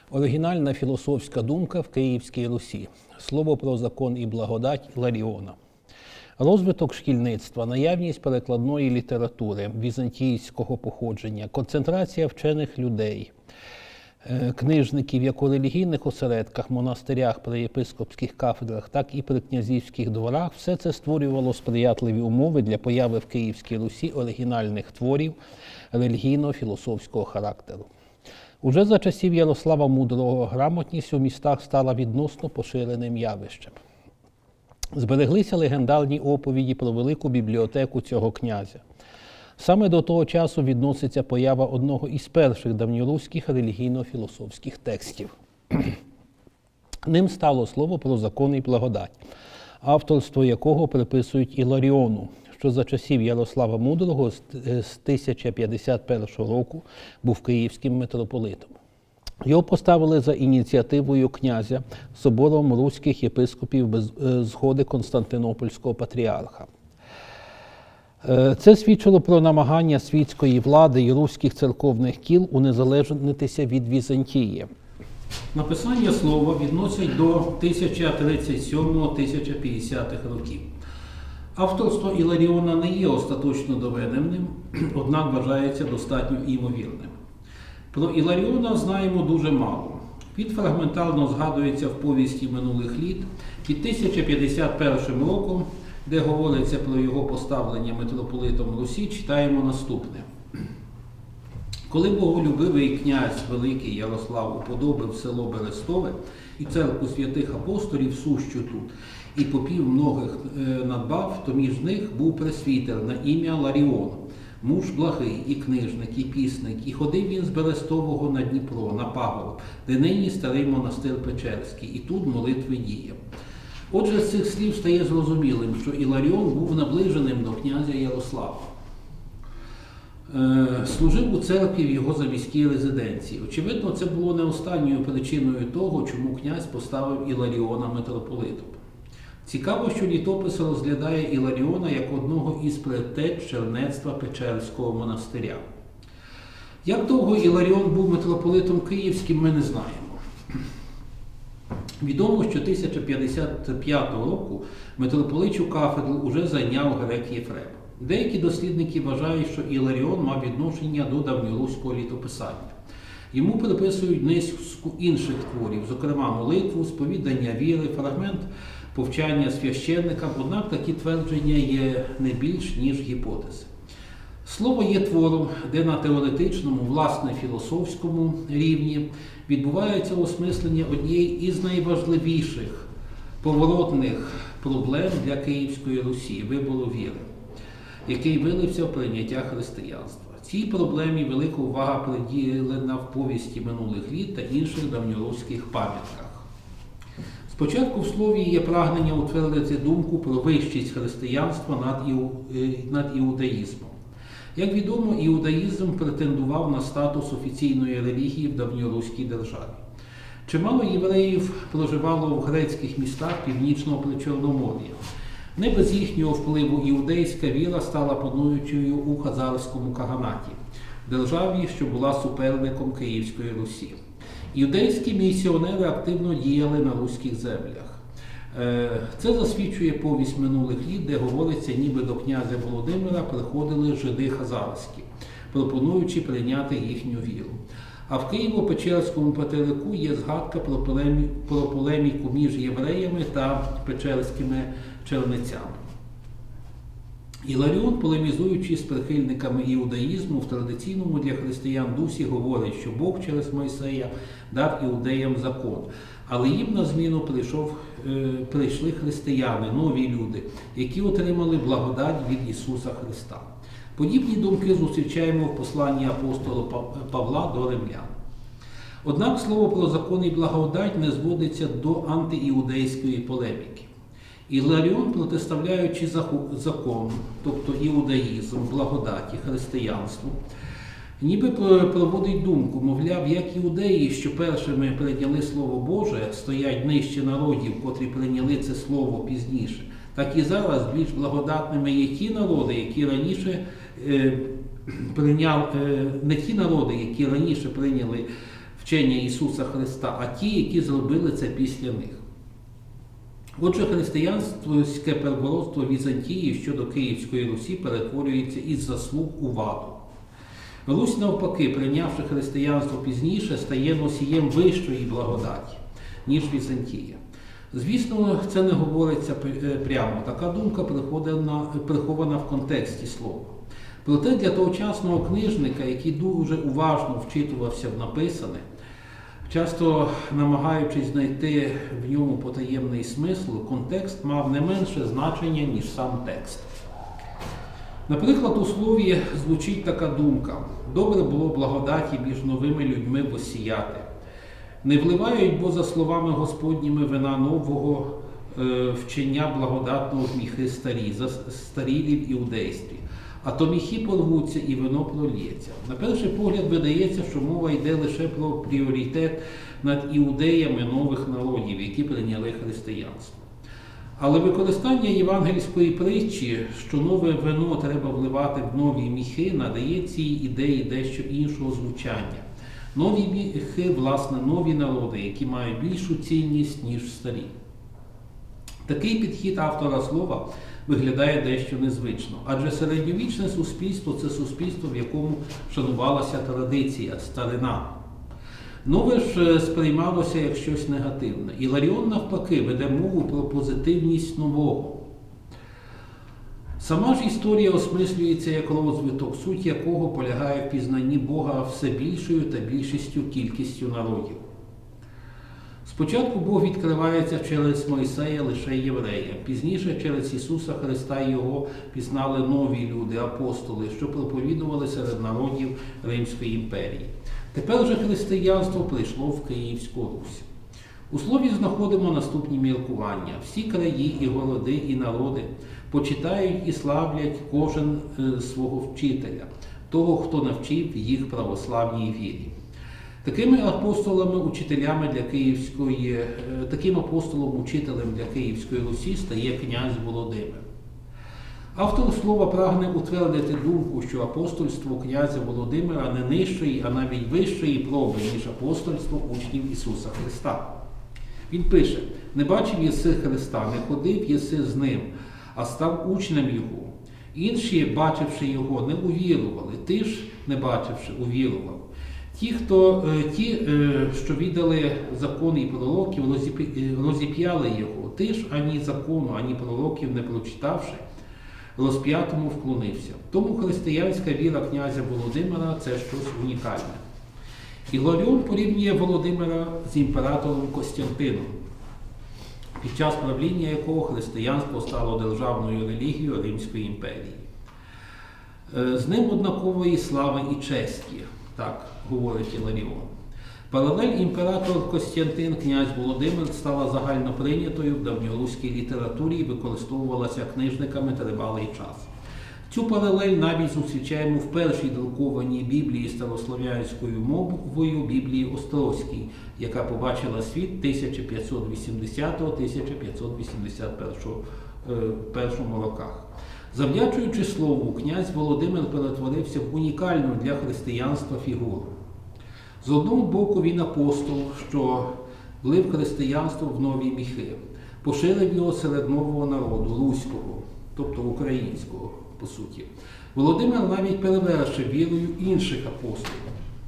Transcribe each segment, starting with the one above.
Оригінальна філософська думка в Київській Русі. Слово про закон і благодать Іларіона. Розвиток шкільництва, наявність перекладної літератури візантійського походження, концентрація вчених людей, книжників як у релігійних осередках, монастирях, при єпископських кафедрах, так і при князівських дворах – все це створювало сприятливі умови для появи в Київській Русі оригінальних творів релігійно-філософського характеру. Уже за часів Ярослава Мудрого грамотність у містах стала відносно поширеним явищем. Збереглися легендарні оповіді про велику бібліотеку цього князя. Саме до того часу відноситься поява одного із перших давньоруських релігійно-філософських текстів. Ним стало слово про закон і благодать, авторство якого приписують Іларіону, що за часів Ярослава Мудрого з 1051 року був київським митрополитом. Його поставили за ініціативою князя собором руських єпископів без згоди Константинопольського патріарха. Це свідчило про намагання світської влади і руських церковних кіл унезалежнитися від Візантії. Написання слова відносять до 1037-1050 років. Авторство Іларіона не є остаточно доведеним, однак вважається достатньо імовірним. Про Іларіона знаємо дуже мало. Він фрагментарно згадується в повісті минулих літ під 1051 роком, де говориться про його поставлення митрополитом Русі, читаємо наступне. Коли боголюбивий князь Великий Ярослав уподобив село Берестове і церкву святих апостолів сущу тут, і попів многих надбав, то між них був пресвітер на ім'я Ларіон, муж благий, і книжник, і пісник, і ходив він з Берестового на Дніпро, на пагорб, де нині старий монастир Печерський, і тут молитви діяв. Отже, з цих слів стає зрозумілим, що Іларіон був наближеним до князя Ярослава. Служив у церкві в його заміській резиденції. Очевидно, це було не останньою причиною того, чому князь поставив Іларіона митрополитом. Цікаво, що літопис розглядає Іларіона як одного із предтеч чернецтва Печерського монастиря. Як довго Іларіон був митрополитом київським, ми не знаємо. Відомо, що 1055 року митрополичу кафедру уже зайняв грек Єфрем. Деякі дослідники вважають, що Іларіон мав відношення до давньоруського літописання. Йому приписують низку інших творів, зокрема молитву, сповідання віри, фрагмент повчання священникам, однак такі твердження є не більш ніж гіпотези. Слово є твором, де на теоретичному, власне філософському рівні відбувається осмислення однієї із найважливіших поворотних проблем для Київської Русі – вибору віри, який вилився в прийняття християнства. Цій проблемі велика увага приділена в повісті минулих літ та інших давньоруських пам'ятках. Спочатку в слові є прагнення утвердити думку про вищість християнства над іудаїзмом. Як відомо, іудаїзм претендував на статус офіційної релігії в давньоруській державі. Чимало євреїв проживало в грецьких містах Північного Причорномор'я. Не без їхнього впливу іудейська віра стала пануючою у хазарському каганаті, державі, що була суперником Київської Русі. Іудейські місіонери активно діяли на руських землях. Це засвідчує повість минулих літ, де говориться, ніби до князя Володимира приходили жиди хазарські, пропонуючи прийняти їхню віру. А в Києво-Печерському патерику є згадка про полеміку між євреями та печерськими чернецями. Іларіон, полемізуючи з прихильниками іудаїзму, в традиційному для християн дусі говорить, що Бог через Мойсея дав іудеям закон, але їм на зміну прийшли християни, нові люди, які отримали благодать від Ісуса Христа. Подібні думки зустрічаємо в посланні апостола Павла до римлян. Однак слово про закон і благодать не зводиться до антиіудейської полеміки. Іларіон, протиставляючи закон, тобто іудаїзм, благодаті, християнству, ніби проводить думку, мовляв, як іудеї, що першими прийняли Слово Боже, стоять нижче народів, котрі прийняли це слово пізніше, так і зараз більш благодатними є ті народи, які раніше не ті народи, які раніше прийняли вчення Ісуса Христа, а ті, які зробили це після них. Отже, християнське первородство Візантії щодо Київської Русі перетворюється із заслуг у ваду. Русь, навпаки, прийнявши християнство пізніше, стає носієм вищої благодаті, ніж Візантія. Звісно, це не говориться прямо. Така думка прихована в контексті слова. Проте для тогочасного книжника, який дуже уважно вчитувався в написане, часто намагаючись знайти в ньому потаємний смисл, контекст мав не менше значення, ніж сам текст. Наприклад, у слові звучить така думка: «Добре було благодаті між новими людьми воссіяти. Не вливають, бо за словами Господніми вина нового вчення благодатного в міхи старі, застарілі в іудействі. А то міхи порвуться і вино пролється». На перший погляд видається, що мова йде лише про пріоритет над іудеями нових народів, які прийняли християнство. Але використання євангельської притчі, що нове вино треба вливати в нові міхи, надає цій ідеї дещо іншого звучання. Нові міхи, власне, нові народи, які мають більшу цінність, ніж старі. Такий підхід автора слова виглядає дещо незвично, адже середньовічне суспільство – це суспільство, в якому шанувалася традиція, старина. Нове ж сприймалося як щось негативне. Іларіон, навпаки, веде мову про позитивність нового. Сама ж історія осмислюється як розвиток, суть якого полягає в пізнанні Бога все більшою та більшістю кількістю народів. Спочатку Бог відкривається через Мойсея лише євреям, пізніше через Ісуса Христа і Його пізнали нові люди, апостоли, що проповідували серед народів Римської імперії. Тепер же християнство прийшло в Київську Русь. У слові знаходимо наступні міркування. Всі краї і городи, і народи почитають і славлять кожен свого вчителя, того, хто навчив їх православній вірі. Таким апостолом-учителем для Київської Русі стає князь Володимир. Автор слова прагне утвердити думку, що апостольство князя Володимира не нижчої, а навіть вищої проби, ніж апостольство учнів Ісуса Христа. Він пише: «Не бачив єси Христа, не ходив єси з ним, а став учнем Його. Інші, бачивши Його, не увірували, ти ж, не бачивши, увірував. Ті, що віддали закон і пророків, розіп'яли Його, ти ж ані закону, ані пророків не прочитавши, розп'ятому вклонився». Тому християнська віра князя Володимира – це щось унікальне. Іларіон порівнює Володимира з імператором Костянтином, під час правління якого християнство стало державною релігією Римської імперії. З ним однакової слави і честі, так говорить Іларіон. Паралель імператор Костянтин, князь Володимир стала загально прийнятою в давньоруській літературі і використовувалася книжниками тривалий час. Цю паралель навіть зустрічаємо в першій друкованій Біблії старослов'янською мовою Біблії Острозькій, яка побачила світ 1580-1581 роках. Завдячуючи слову, князь Володимир перетворився в унікальну для християнства фігуру. З одного боку, він апостол, що влив християнство в нові міхи, поширив його серед нового народу, руського, тобто українського, по суті. Володимир навіть перевершив вірою інших апостолів.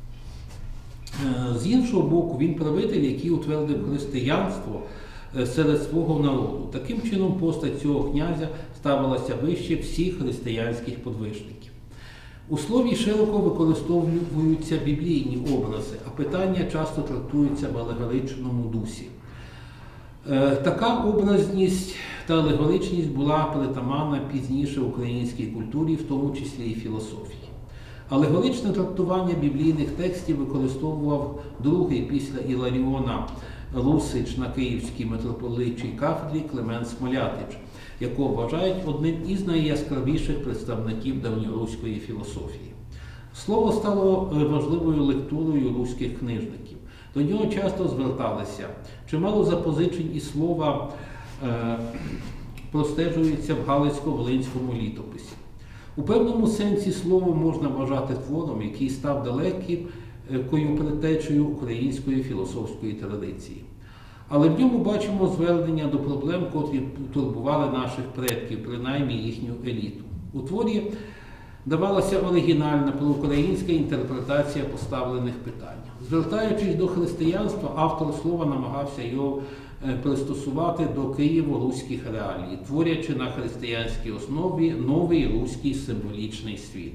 З іншого боку, він правитель, який утвердив християнство серед свого народу. Таким чином, постать цього князя ставилася вище всіх християнських подвижників. У слові широко використовуються біблійні образи, а питання часто трактуються в алегоричному дусі. Така образність та алегоричність була притаманна пізніше українській культурі, в тому числі і філософії. Алегоричне трактування біблійних текстів використовував другий після Іларіона Русич на Київській митрополитчій кафедрі Климент Смолятич, якого вважають одним із найяскравіших представників давньоруської філософії. Слово стало важливою лектурою руських книжників. До нього часто зверталися. Чимало запозичень і слова простежується в Галицько-Волинському літописі. У певному сенсі слово можна вважати твором, який став далеким предтечею української філософської традиції. Але в ньому бачимо звернення до проблем, котрі турбували наших предків, принаймні їхню еліту. У творі давалася оригінальна проукраїнська інтерпретація поставлених питань. Звертаючись до християнства, автор слова намагався його пристосувати до києво-руських реалій, творячи на християнській основі новий руський символічний світ.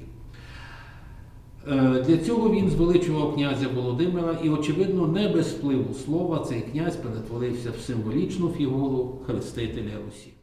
Для цього він звеличував князя Володимира і, очевидно, не без впливу слова цей князь перетворився в символічну фігуру хрестителя Русі.